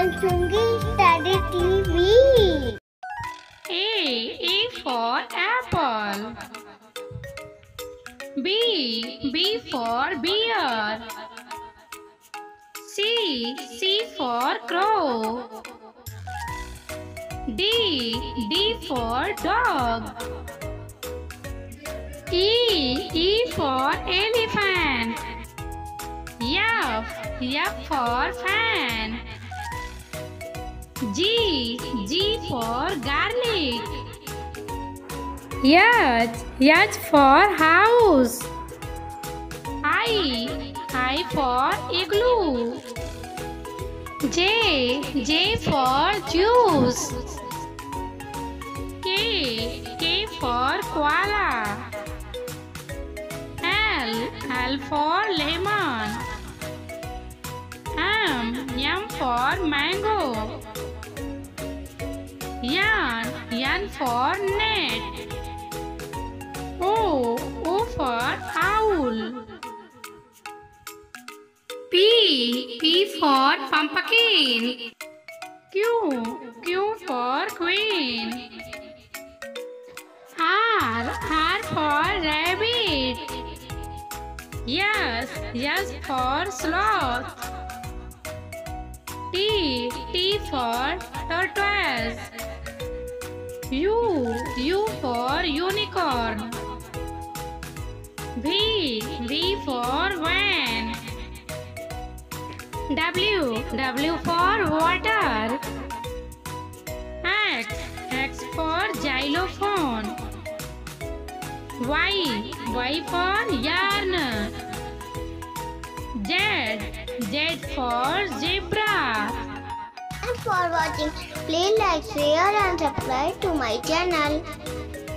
Chungi Study TV. A for apple. B for bear. C for crow. D for dog. E for elephant. F for fan. G for garlic. H for house. I for igloo. J for juice. K for koala. L for lemon. M for mango. N for net. O for owl. P for pumpkin. Q for queen. R for rabbit. S for sloth. T for tortoise. U for unicorn. V for van. W for water. X for xylophone. Y for yarn. Z for zebra. Thanks for watching. Please like, share and subscribe to my channel.